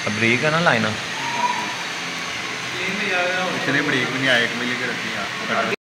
ਬਰੀਕ ਹੈ ਨਾ ਲਾਈਨ ਇਤਨੇ ਬਰੀਕ ਵੀ ਨਹੀਂ ਆਏ 1 ਮਿਲੀ ਕੇ ਰੱਖੀ ਆ